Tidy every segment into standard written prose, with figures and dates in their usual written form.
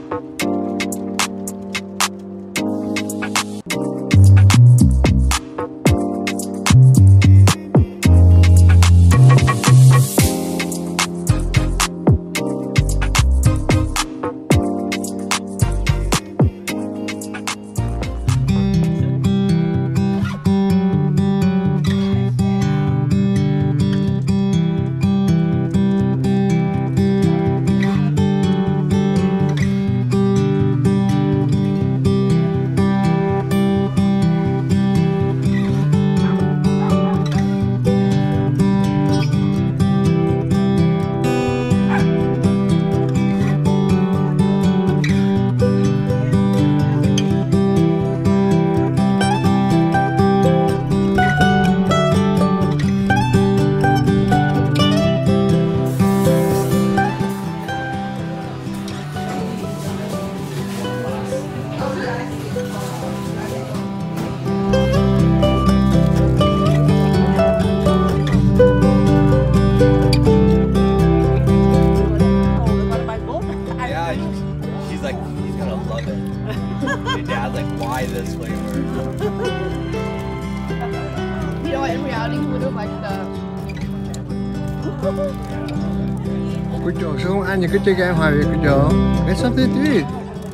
Kucok, sao không ăn những cái trái cây hoài vậy Kucok? Get something to eat.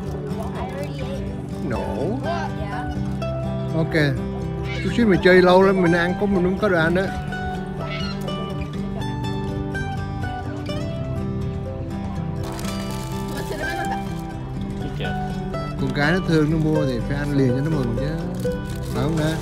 No. Ok. Chút xíu mình chơi lâu lắm, mình ăn có mình không có đồ ăn đó. Con cái nó thương nó mua thì phải ăn liền cho nó mừng chứ. Phải không nè?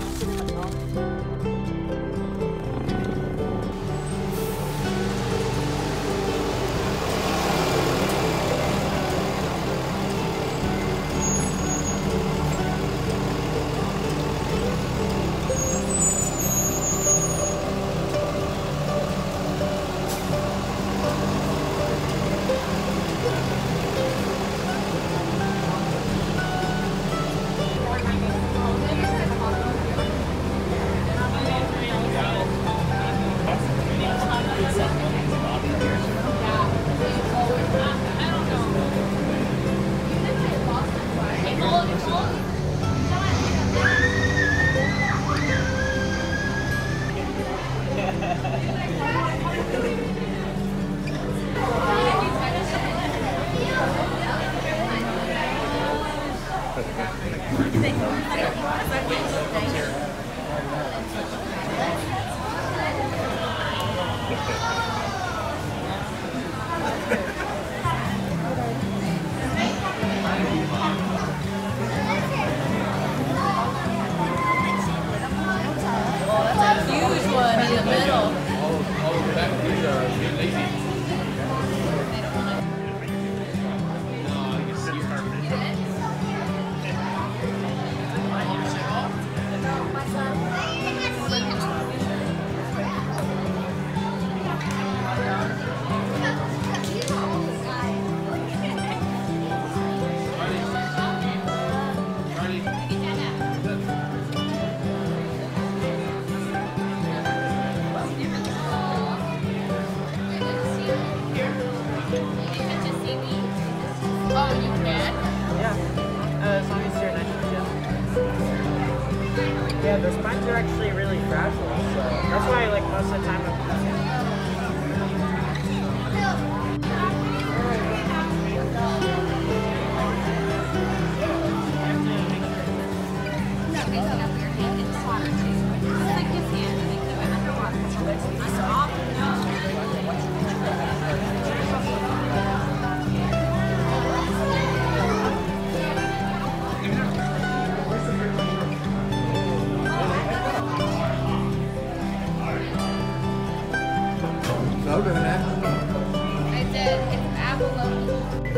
Yeah, the spines are actually really fragile, so that's why, like, most of the time I did. It's abalone.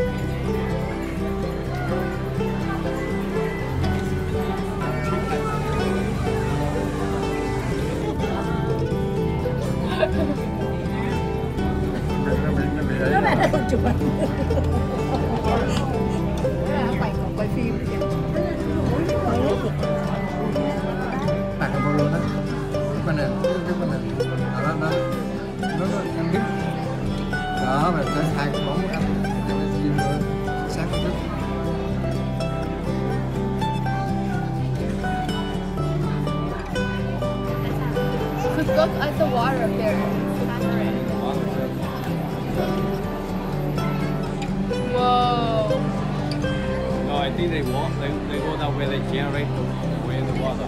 Nó lại là chụp ảnh. Quay phim. Tạt vào luôn đó. Cái này, đó đó. Nó ăn biết. Đó, mà tới hai cái món ăn nó chim nữa. Sát một chút. Look at the water up there. Whoa. No, I think they walk. They go that way. They generate the way in the water.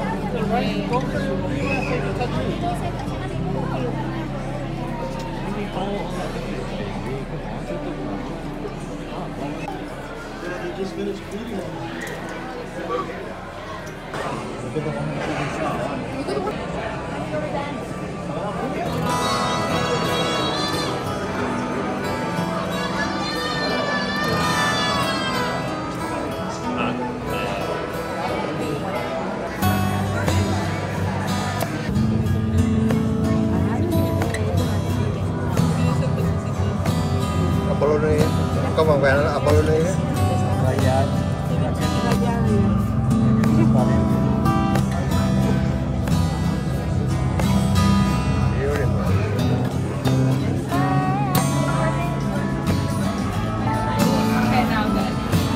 Apollonia, con vàng vàng là Apollonia. Okay, now good.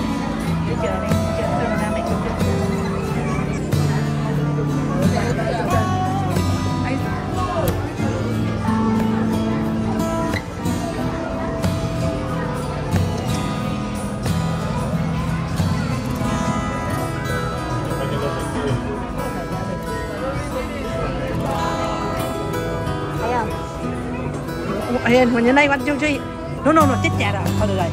Hiền, mình như này bắt chung chơi. Nó chết chẹt rồi, thôi được rồi.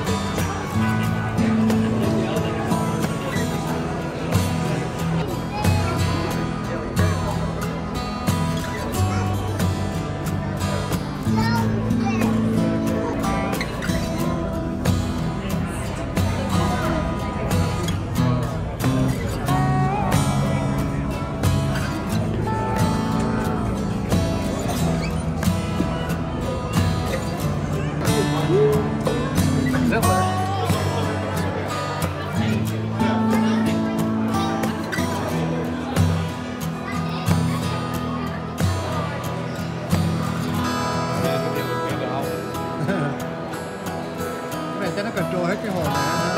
Cái này cho nó control hết cái hồ này ha.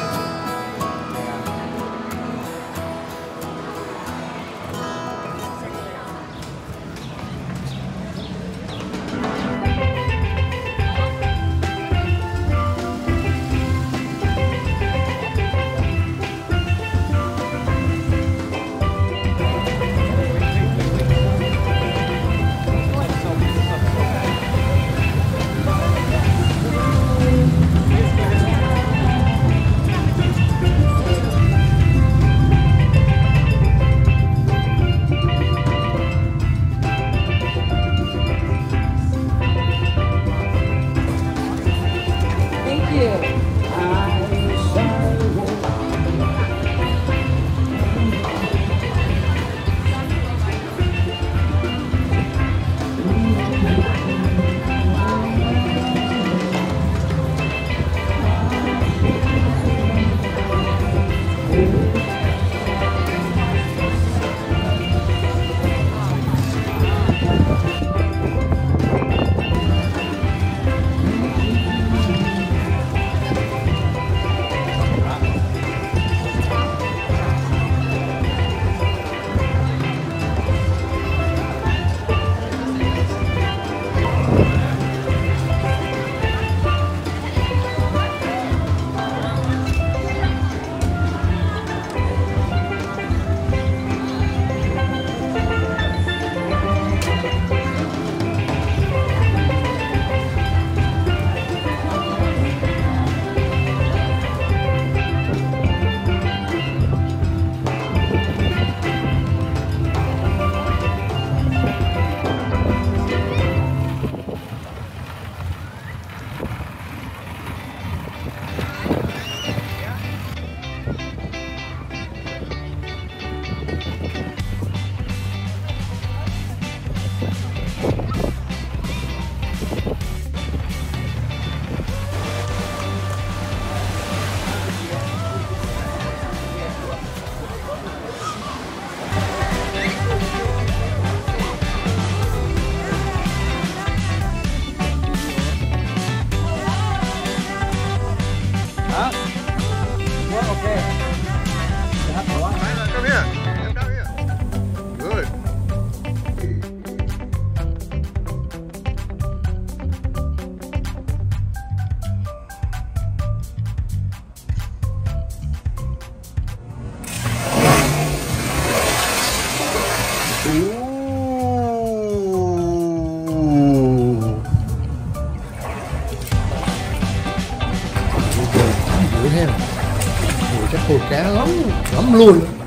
ha. Ủa, chắc khô cá lắm lắm luôn.